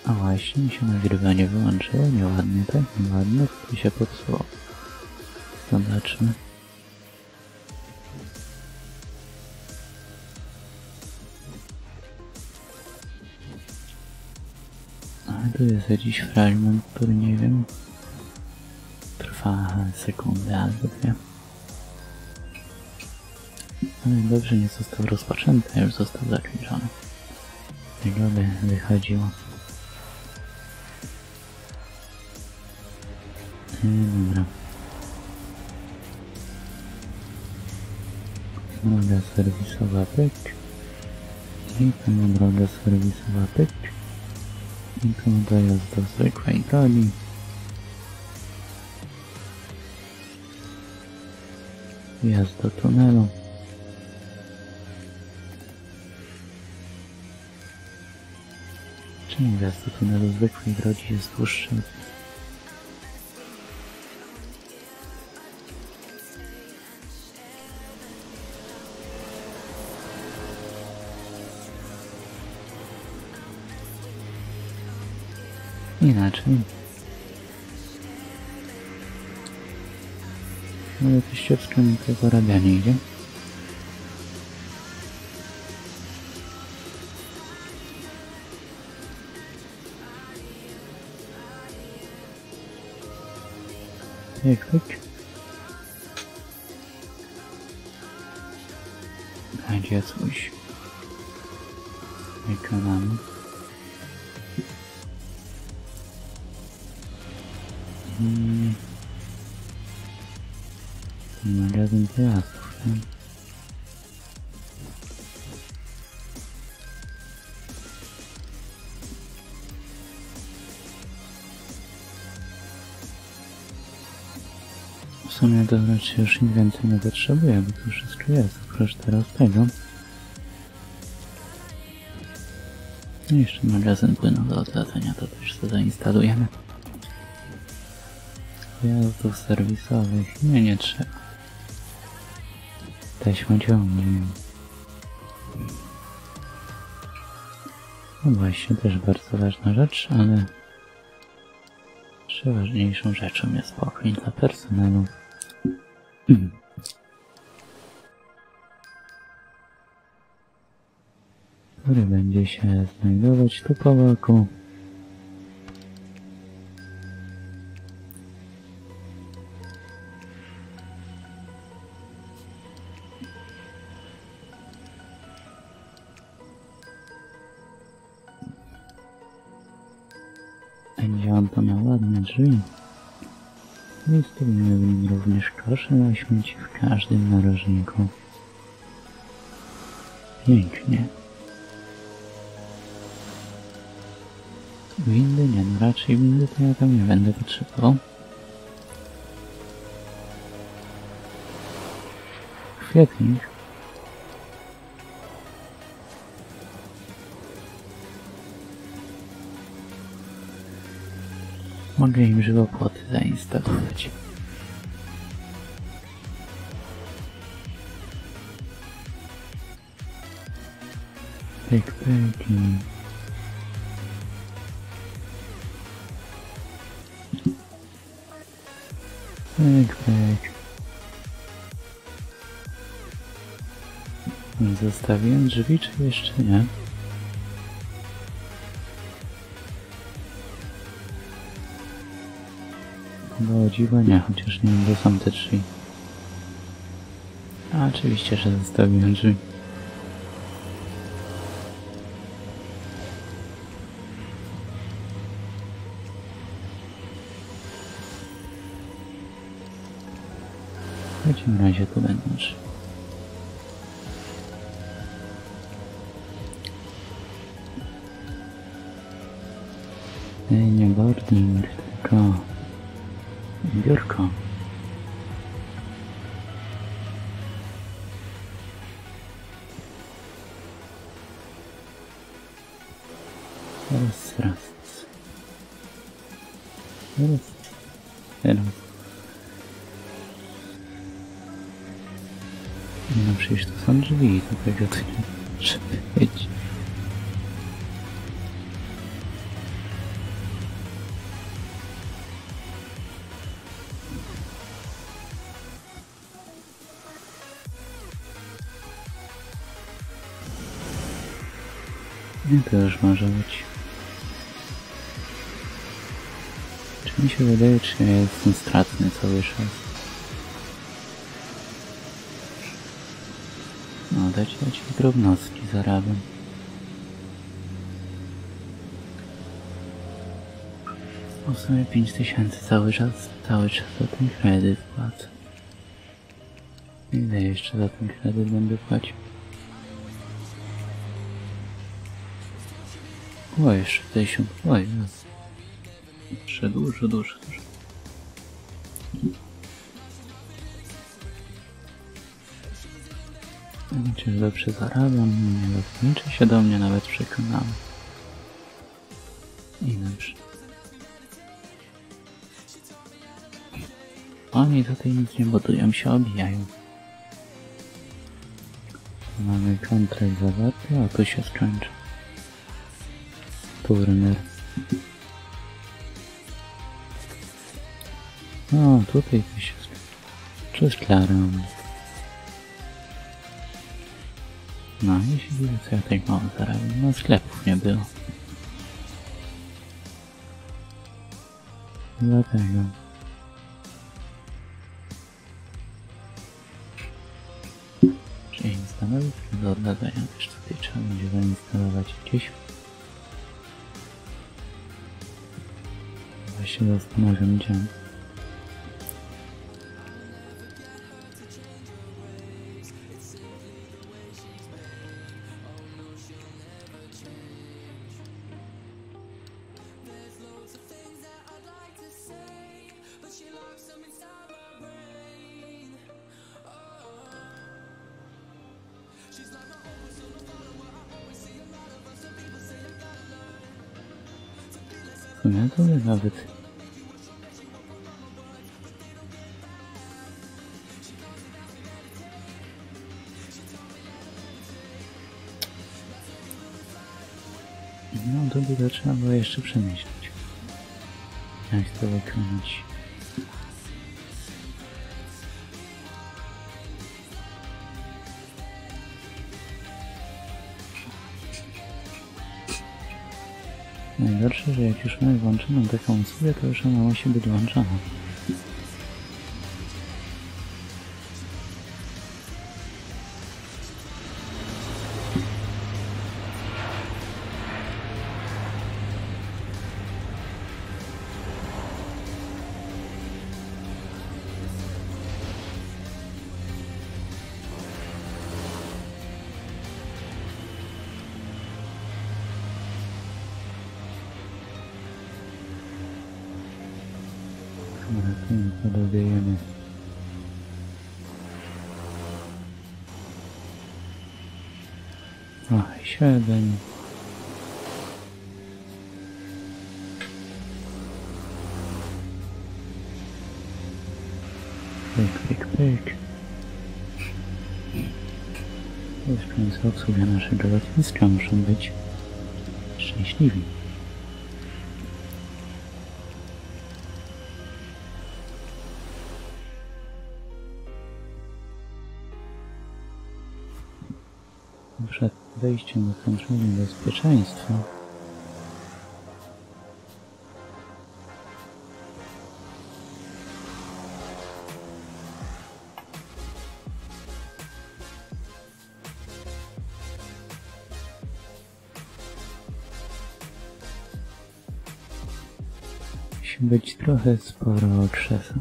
A właśnie, mi się nagrywanie wyłączyło, nieładnie, tak? Nieładnie, to się popsuło. Zobaczmy. Ale tu jest jakiś fragment, który nie wiem, trwa sekundę albo dwie. Ale dobrze nie został rozpoczęty, a już został zakończony. Tego by wychodziło. Dobra. Droga serwisowa pyk. I tu droga serwisowa pyk. I tu dojazd do zwykłej drogi. Wjazd do tunelu. Czemu wjazd do tunelu zwykłej drogi jest dłuższy? Inaczej. Ale to ścieżka mi to zarabianie idzie. Pyk. Będzie coś. Wykonamy. Magazyn pojazdów, tak? W sumie to raczej już nic więcej nie potrzebuję, bo to wszystko jest, oprócz teraz tego. I jeszcze magazyn płynu do odwracania, to też sobie zainstalujemy. Wjazdów serwisowych nie trzeba. Taśma ciągnie. No właśnie, też bardzo ważna rzecz, ale jeszcze ważniejszą rzeczą jest pokój dla personelu. Który będzie się znajdować tu po boku. Będzie on to ma ładne drzwi. Wystawimy w nim również kosze na śmieci w każdym narożniku. Pięknie. Windy nie, no raczej windy to ja tam nie będę potrzebował. Kwietnik. Mogę im żywopłoty zainstalować. Pyk. Zostawiłem drzwi, czy jeszcze nie? Bo o dziwo nie, chociaż nie wiem, gdzie są te drzwi. A oczywiście, że zostawiłem drzwi. W takim razie tu będą drzwi. Nie boarding, tylko biurko. Teraz. No przecież to są drzwi, to tego tu nie może być. Nie, to już może być. Czy mi się wydaje, czy ja jestem stratny cały czas? No, dać drobnostki zarabiam. W sumie 5000 cały czas za ten kredyt płacę. Ile jeszcze za ten kredyt będę płacił? O, jeszcze 1000. Oj, jeszcze dużo. Czy dobrze zarabiam? Nie liczy się do mnie, nawet przekonałem. I dobrze. Oni tutaj nic nie budują, się obijają. Mamy kontrakt zawarty, a tu się skończy. Turner. O, tutaj to się skończy. Czy szklarą. No i się widzę, co ja tak mało zarabiam. No sklepów nie było. Dlatego. Czyli stanowisko do oddania też tutaj trzeba będzie zainstalować gdzieś. Właśnie zastanawiam gdzie. W sumie to nawet no to by trzeba było jeszcze przemyśleć, jak to wykonać. Najgorsze, że jak już mamy włączoną taką usługę, to już ona musi być włączona. Podobujemy. O, 7. Pyk. Już w końcu obsługa naszego lotniska muszą być szczęśliwi. Przed wejściem do kontroli bezpieczeństwa musi być trochę sporo krzeseł,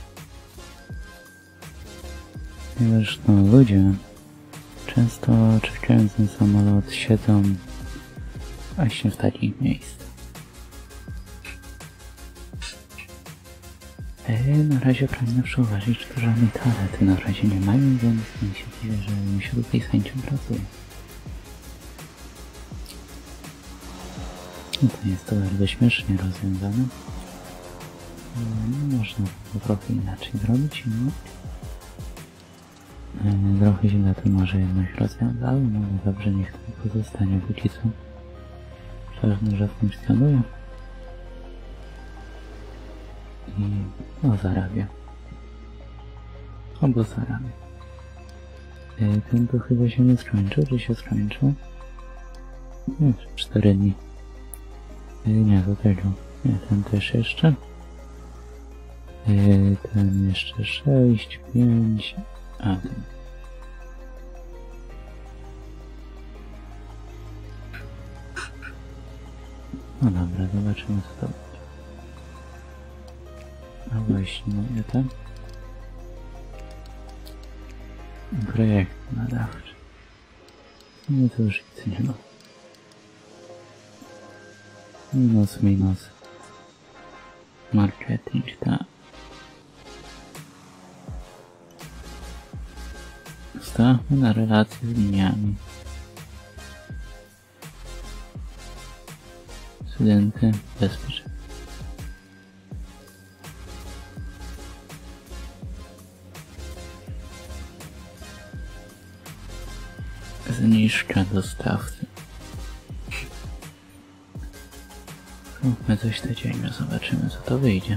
ponieważ no ludzie często czekając na samolot siedzą właśnie w takich miejscach. Na razie pragnę zauważyć, że żadnej toalety na razie nie mają, więc mi się dziwię, że mi się tutaj z chęcią pracuje. No to jest to bardzo śmiesznie rozwiązane. No, można to trochę inaczej zrobić, no. Trochę źle to może jednak rozwiązało, no ale dobrze, niech to pozostanie póki co. Ważne, że funkcjonuje. I no zarabia. Albo zarabia. Ten to chyba się nie skończył, czy się skończył? Nie, 4 dni. Nie, do tego. Nie, ten też jeszcze. Ten jeszcze 6, 5. A, ten. No dobra, zobaczymy co to będzie. A właśnie, mówię tak? Projekt nadawczy. No to już nic nie ma. Minus. Marketing, tak. Stawmy na relacje z liniami. Studenty bezpieczeństwa. Zniżka dostawcy. Zróbmy coś codziennie, zobaczymy co to wyjdzie.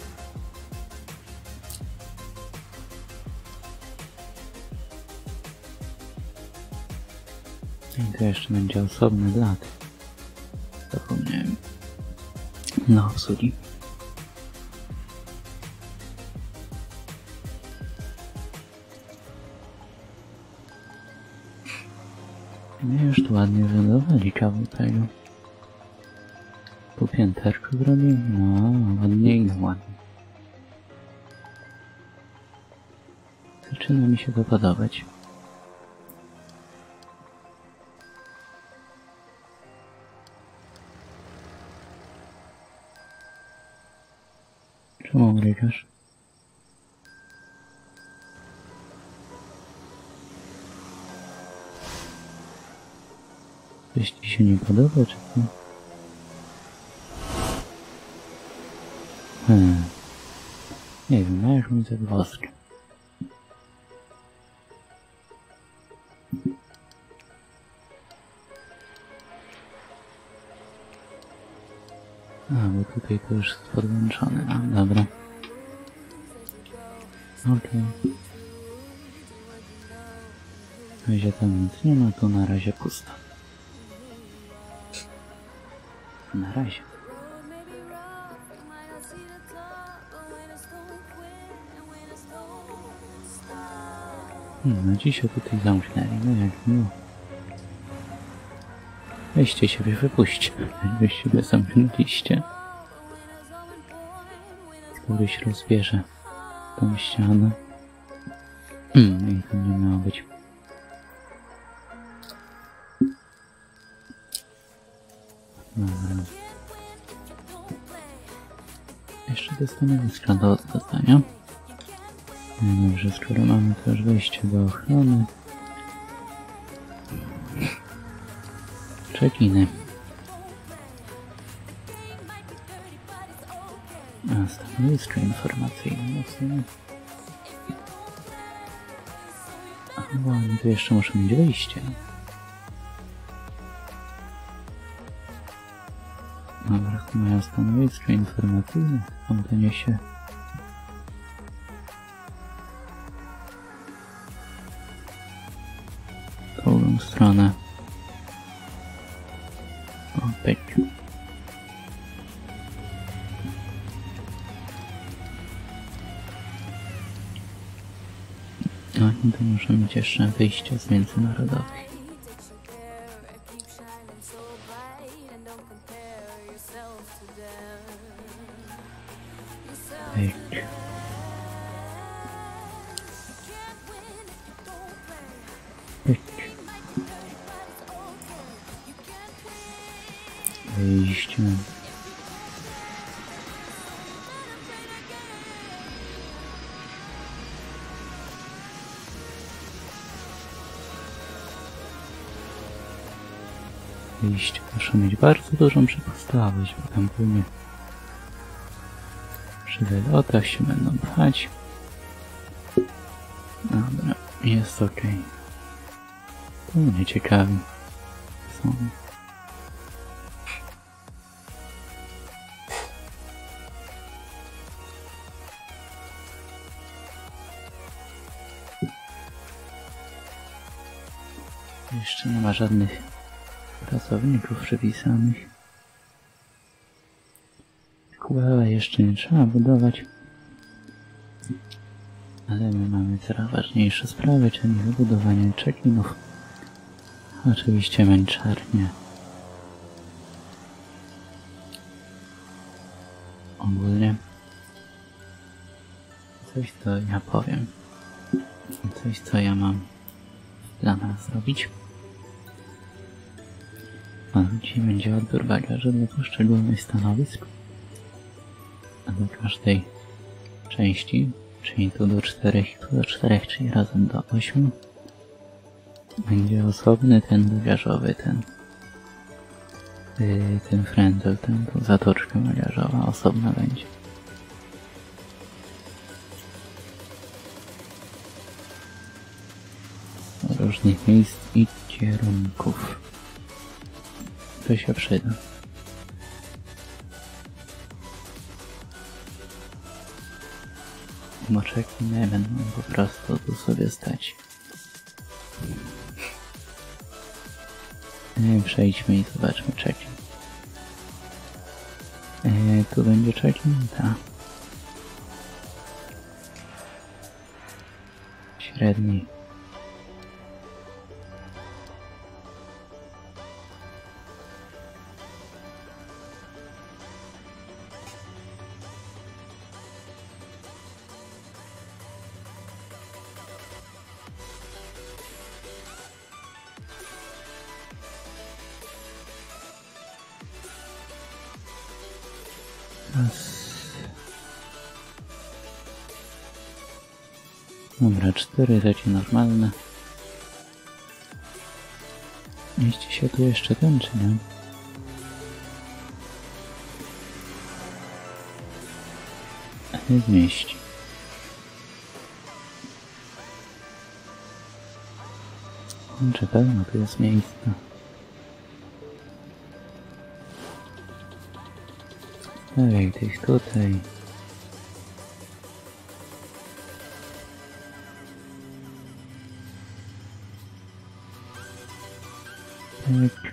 I to jeszcze będzie osobny dla tych. Zapomniałem. No, obsługi. Nie, już tu ładnie wylądowali kawał tego. Tu pięterko zrobił? No, ładnie i ładnie. Zaczyna mi się to podobać. Czemu rykasz? Coś ci się nie podoba, czy co? Nie wiem, ma jakąś zagwozdkę. A, bo tutaj to już jest podłączone. A, dobra. Okej. Gdzie tam nic nie ma, to na razie pusto. Na razie. No dzisiaj tutaj zamknęli, no jak miło. Weźcie siebie, wypuśćcie. Wy siebie zamknęliście. Któryś rozbierze tą ścianę. I to nie miało być. Dobra. Jeszcze te stanowiska do oddania. No dobrze, skoro mamy też wejście do ochrony. Check-iny. A, stanowisko informacyjne. Bo oni tu jeszcze muszą mieć wyjście. Dobra, tu mają stanowisko informacyjne. On to niesie. Drugą stronę. O, pyk. No i to muszę mieć jeszcze wyjścia z międzynarodowych. Pyk. Pyk. Wyjście. Wyjście. Muszę mieć bardzo dużą przepustowość, bo tam płynie. Przy wylotach się będą pchać. Dobra, jest ok. To mnie ciekawi. Są. Jeszcze nie ma żadnych pracowników przypisanych. Kubełę jeszcze nie trzeba budować. Ale my mamy coraz ważniejsze sprawy, czyli wybudowanie check-inów. Oczywiście męczarnie. Ogólnie coś, co ja powiem. Coś, co ja mam w planach zrobić. Dzisiaj będzie odbiór bagaży dla poszczególnych stanowisk. A do każdej części, czyli tu do 4, tu do 4, czyli razem do 8. Będzie osobny ten bagażowy, ten frędzel, tu zatoczka bagażowa osobna będzie. Z różnych miejsc i kierunków. To się przyda. Moczeki nie będą po prostu tu sobie stać. Przejdźmy i zobaczmy check-in. Tu będzie check-in? Tak. Średni. Dobra, 4 takie normalne. Mieści się tu jeszcze ten, czy nie? Nie zmieści. Czy pewno tu jest miejsce? Stawiaj tych tutaj. Tak.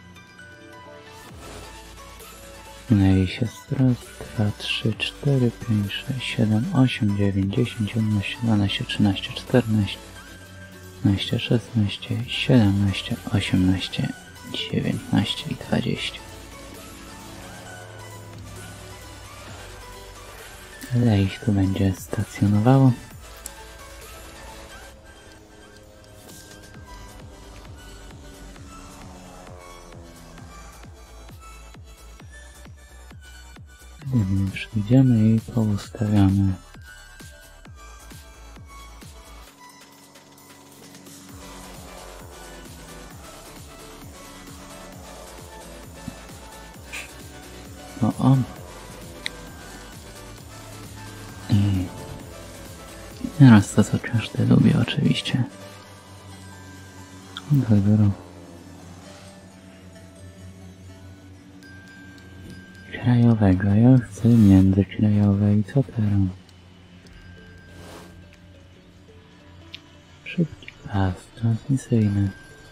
Wynaje się raz, 2, 3, 4, 5, 6, 7, 8, 9, 10, 11, 12, 13, 14, 15, 16, 17, 18, 19 i 20. Ile ich tu będzie stacjonowało? Przyjdziemy i poustawiamy. O. I teraz to, co każdy lubi oczywiście. Od wyboru krajowego. Ja chcę międzykrajowe i co teraz? Szybki pas transmisyjny.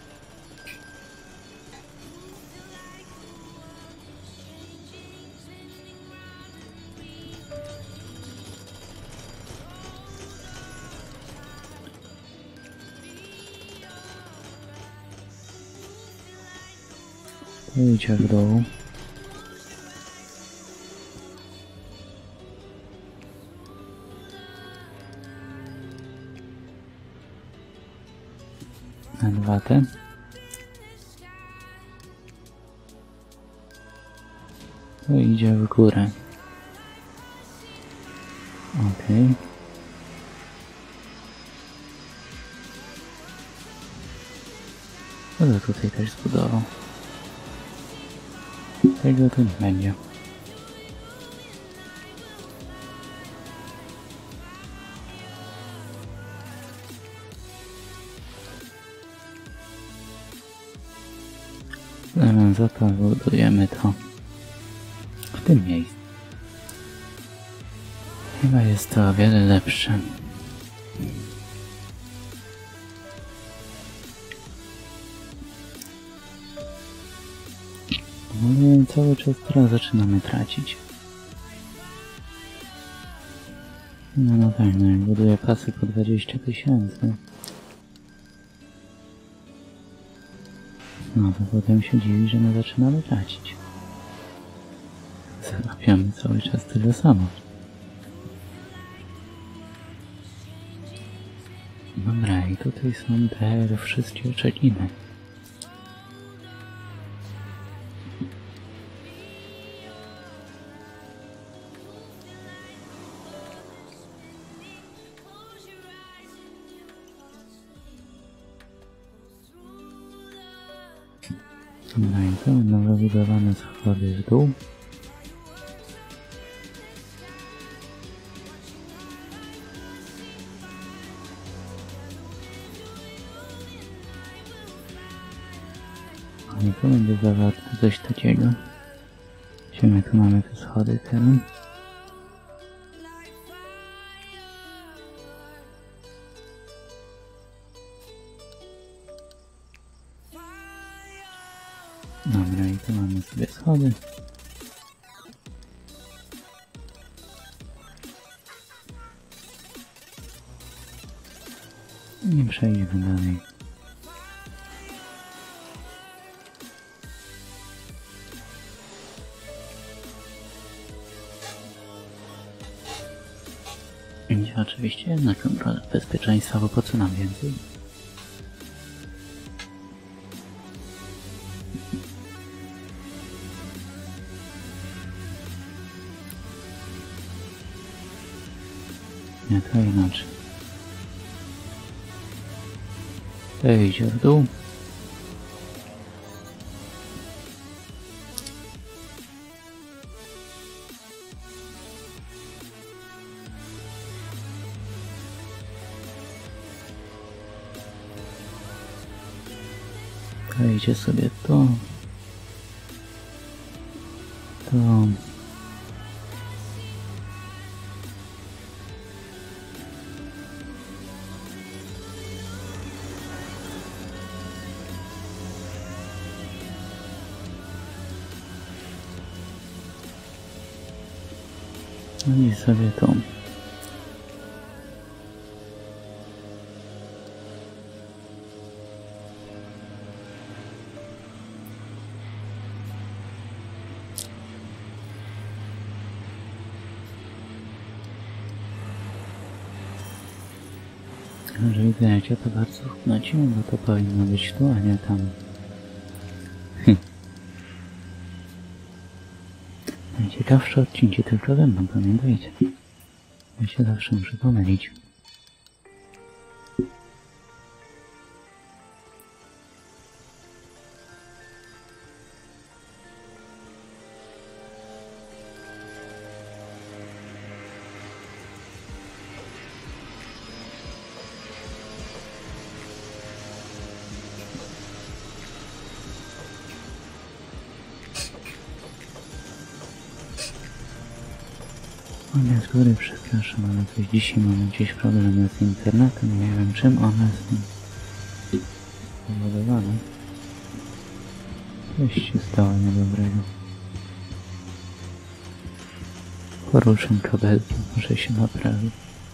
Idzie w dół. Na 2 te. To idzie w górę. Okej. Co to tutaj też zbudował? Tego tu nie będzie. Za to budujemy to w tym miejscu. Chyba jest to o wiele lepsze. No i cały czas teraz zaczynamy tracić. No tak, no jak buduję pasy po 20 000, no to potem się dziwi, że my zaczynamy tracić. Zarabiamy cały czas tyle samo. Dobra, i tutaj są te wszystkie czekiny. Dobra, i to będą wybudowane schody w dół. I tu będzie zawarte coś takiego. Widzimy, tu mamy te schody teraz. Dobra, i tu mamy sobie schody. I przejdziemy dalej. Idzie oczywiście jedna kontrola bezpieczeństwa, bo po co nam więcej? Nie, to inaczej. To idzie w dół. To idzie sobie to. To. No i sobie to. Że widzę, jak ja to bardzo wknociłem, bo to powinno być tu, a nie tam. Najciekawsze odcinki tylko ze mną, pamiętajcie. Ja się zawsze muszę pomylić. One z góry przepraszam, ale coś dzisiaj mamy gdzieś problem z internetem, nie wiem czym one są spowodowane. Coś się stało niedobrego. Poruszę kabelki, może się naprawi.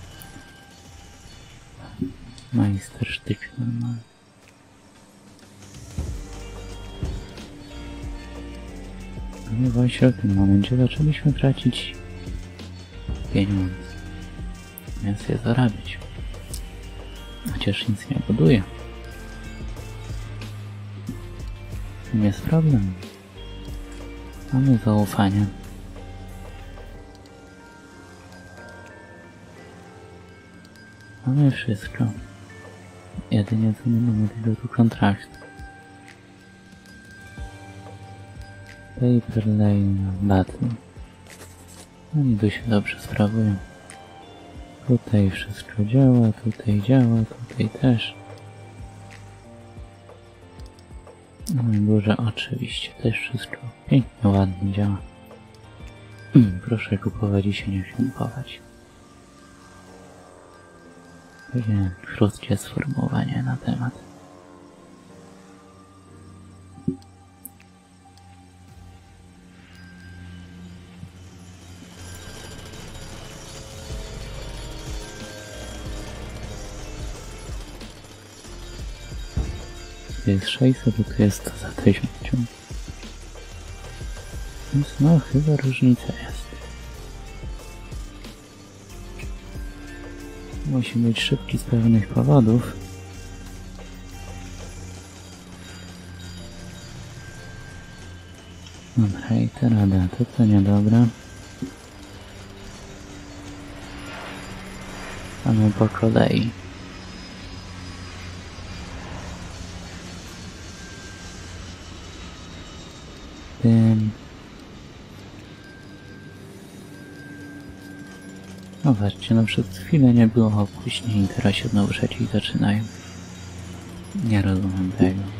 Majstersztyk normalny. No właśnie w tym momencie zaczęliśmy tracić pieniądze, więc je zarabiać. Chociaż nic nie buduje. Z tym jest problem. Mamy zaufanie. Mamy wszystko. Jedynie co nie mamy tego tu kontraktu. Paper Lane Battle. Oni tu się dobrze sprawują. Tutaj wszystko działa, tutaj też. No i górze oczywiście też wszystko pięknie, ładnie działa. Proszę kupować i się nie krępować. Takie krótkie sformułowanie na temat. Tu jest 600, a tu jest 100 za 1000. Więc no chyba różnica jest. Musi być szybki z pewnych powodów. Dobra, i ta rada, to niedobra. Mamy po kolei. No zobaczcie, no przez chwilę nie było opóźnień, teraz się znowu trzeciej zaczynają. Nie rozumiem tego.